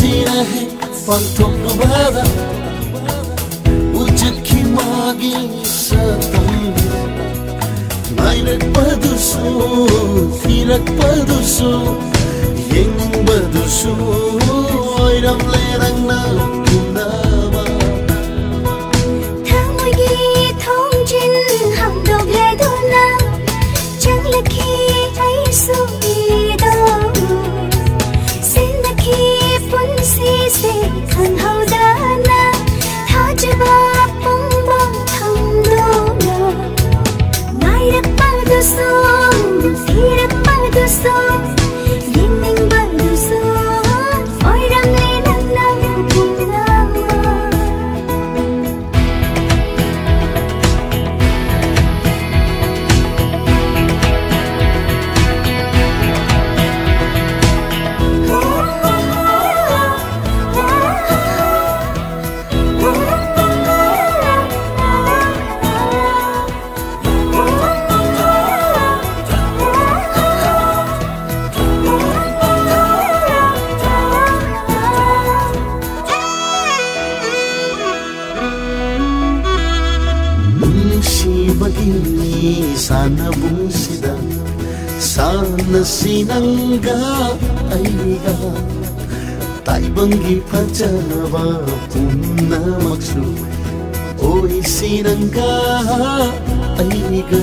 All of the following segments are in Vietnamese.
sirahe pantong bada ujat ki magi satam nairak padusu firak padusu yeng padusu oiram lerang na kunaba thang oi gi thong jin ham dog le dona chang lakhi ai su do si se khăn hậu đana tha chaba pong bong thang do na ngai rak pa do so si rak pa do so ning ning ba do so oi ram le nang nang pung na sana bungsida sana sinanga aiga taibangi pajaba punna maksu oi sinanga aiga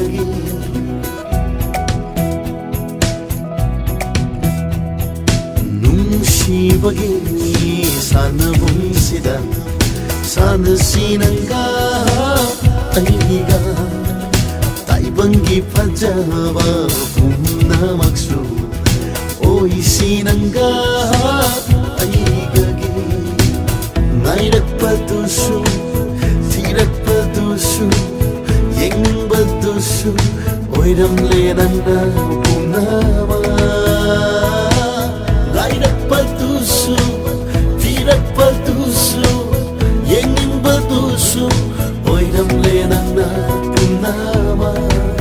nungsibagi sana bungsida sana sinanga aiga taibangi pajaba punna maksu oi sinanga aigagi nairak padusu tirak padusu yeng padusu oiram lenanda punama nairak padusu tirak padusu yeng padusu oiram lenanda punama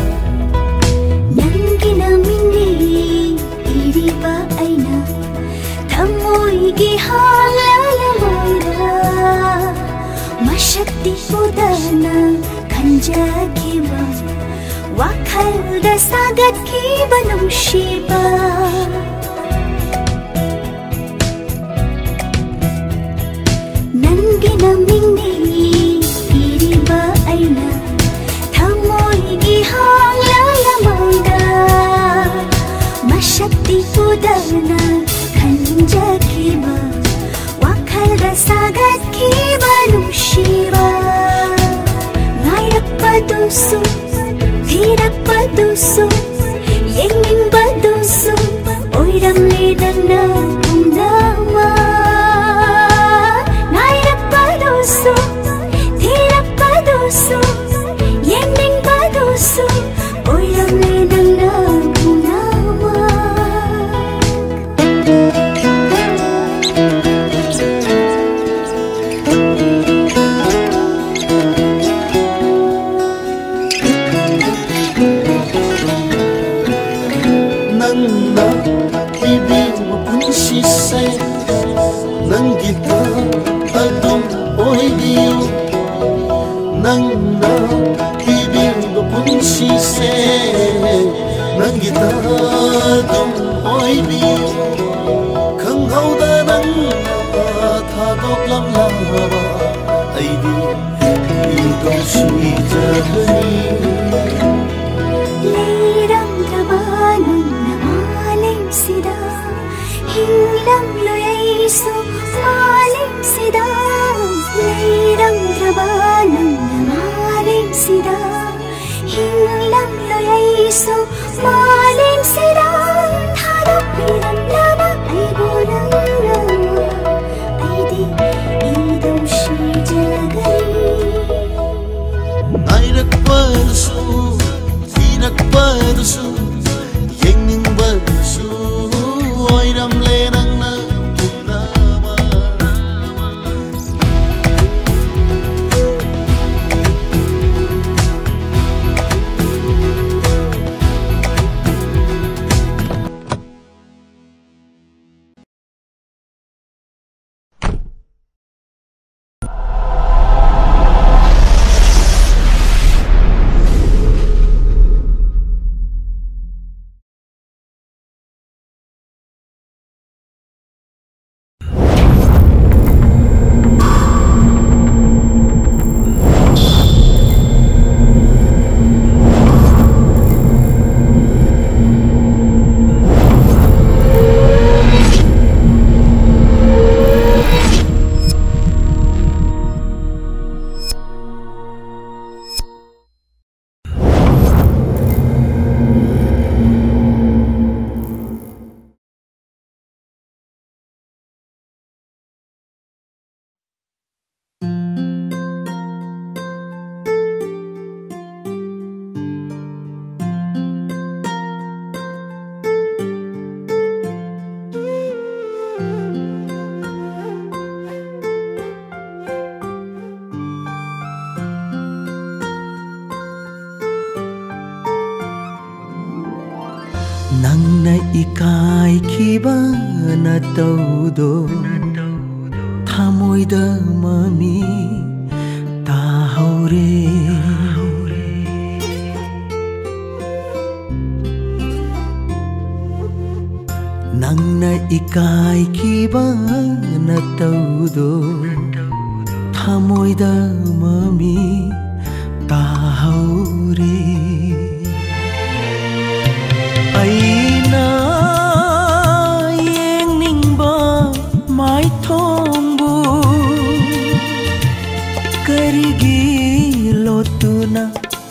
gi halalamoira mashakti pudana khanjakiba wakhalda sagatkiba nushiba nangi namini iriba aina thamoi gi halalamoira mashakti pudana khanjakiba wakhalda sagatkiba nushiba nairak padusu thirak padusu yenging padusu oiram ledana punama nairak padusu thirak padusu yenging padusu oiram ledana punama nangita adum oidiu nangna hibiu punsi se nangita adum oidiu khanghauda nang thadok lam lava aidi idausi jahani leiram tabanun namalem sida hilam loyaisu malim sida leiram tabanun namalem sida hilam loyaisu malim sida thadok piram lava aibonanga aidi idausi jagani nairak padusu tirak padusu yenging padusu oiram lenang na punama ꯏꯀꯥꯏꯈꯤꯕ ꯅꯇꯧꯗꯣ ꯊꯃꯣꯏꯗ ꯃꯃꯤ ꯇꯥꯍꯧꯔꯦ ꯅꯪꯅ ꯏꯀꯥꯏꯈꯤꯕ ꯅꯇꯧꯗꯣ ꯊꯃꯣꯏꯗ ꯃꯃꯤ ꯇꯥꯍꯧꯔꯦ ꯑꯩꯅ ꯌꯦꯡꯅꯤꯡꯕ ꯃꯥꯏꯊꯣꯡꯕꯨ ꯀꯔꯤꯒꯤ ꯂꯣꯠꯇꯨꯅ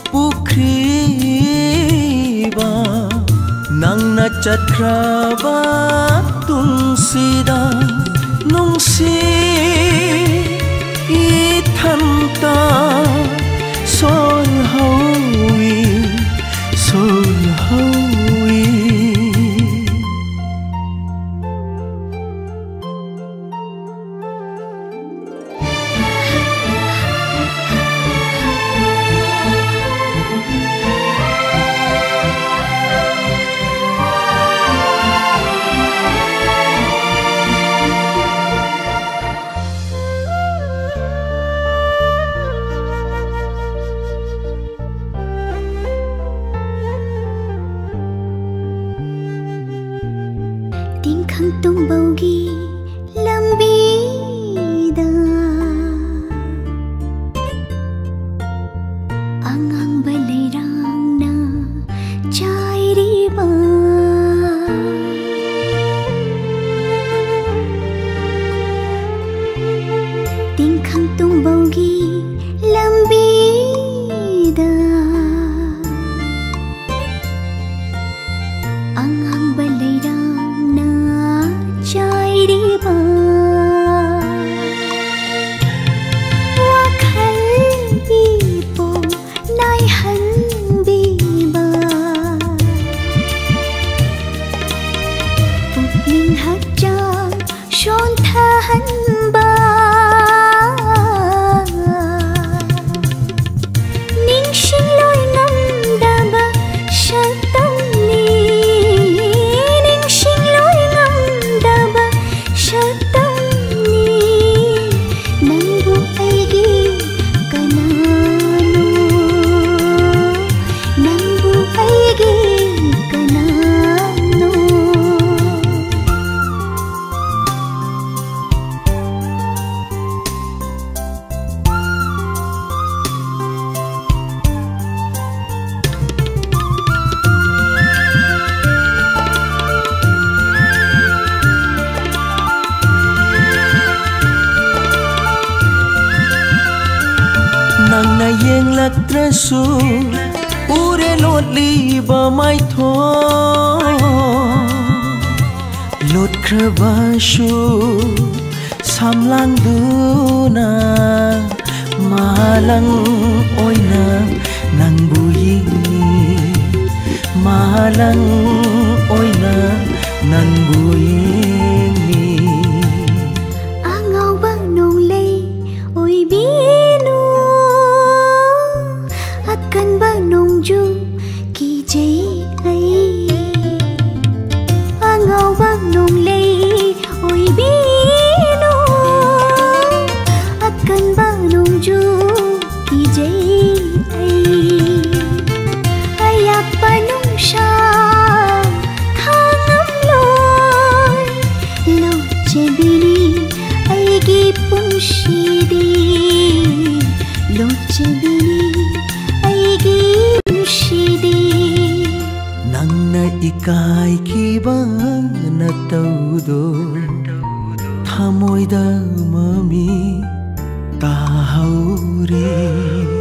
ꯄꯨꯈ꯭ꯔꯤꯕ ꯅꯪꯅ ꯆꯠꯈ꯭ꯔꯕ ꯇꯨꯡꯁꯤꯗ ꯅꯨꯡꯁꯤ ꯏꯊꯟꯇ ꯁꯣꯜꯍꯧꯏ ꯁꯣꯜꯍꯧꯏ ꯇꯤꯡꯈꯪ ꯇꯨꯡꯕꯧꯒꯤ ꯂꯝꯕꯤꯗ ꯑꯉꯥꯡꯕ ꯂꯩꯔꯥꯡꯅ ꯆꯥꯏꯔꯤꯕ ꯇꯤꯡꯈꯪ ꯇꯨꯡꯕꯧꯒꯤ ꯂꯝꯕꯤꯗ ꯑꯉꯥꯡꯕ ꯂꯩꯔꯥꯡꯅ ꯆꯥꯏꯔꯤꯕ ꯋꯥꯈꯜ ꯏꯄꯣ ꯅꯥꯏꯍꯟꯕꯤꯕ ꯄꯨꯛꯅꯤꯡ ꯍꯛꯆꯥꯡ ꯁꯣꯟꯊꯍꯟꯕ ꯅꯤꯡꯁꯤꯡꯂꯣꯏ ꯉꯝꯗꯕ ꯁꯛꯇꯝꯅꯤ ꯅꯪꯅ ꯌꯦꯡꯂꯛꯇ꯭ꯔꯁꯨ ꯎꯔꯦ ꯂꯣꯠꯂꯤꯕ ꯃꯥꯏꯊꯣꯡ ꯂꯣꯠꯈ꯭ꯔꯕꯁꯨ ꯁꯝꯂꯥꯡꯗꯨꯅ ꯃꯥꯂꯪ ꯑꯣꯏꯅ ꯅꯪꯕꯨ ꯌꯦꯡꯉꯤ ꯃꯥꯂꯪ ꯑꯣꯏꯅ ꯅꯪꯕꯨ ꯌꯦꯡꯉꯤ ꯑꯉꯥꯎꯕ ꯅꯣꯡꯂꯩ ꯑꯣꯏꯕꯤꯅꯨ ꯑꯀꯟꯕ ꯅꯣꯡꯖꯨ ꯀꯤꯖꯩ ꯑꯩ ꯑꯉꯥꯎꯕ ꯅꯣꯡꯂꯩ ꯑꯣꯏꯕꯤꯅꯨ ꯑꯀꯟꯕ ꯅꯣꯡꯖꯨ ꯀꯤꯖꯩ ꯑꯩ ꯑꯌꯥꯛꯄ ꯅꯨꯡꯁꯥ ꯈꯥꯡꯉꯝꯂꯣꯏ ꯂꯣꯠꯆꯕꯤꯅꯤ ꯑꯩꯒꯤ ꯄꯨꯟꯁꯤꯗꯤ ꯂꯣꯠꯆꯕꯤꯅꯤ ꯑꯩꯒꯤ ꯄꯨꯟꯁꯤꯗꯤ ꯅꯪꯅ ꯏꯀꯥꯏꯈꯤꯕ ꯅꯇꯧꯗꯣ ꯊꯃꯣꯏꯗ ꯃꯃꯤ ꯇꯥꯍꯧꯔꯦ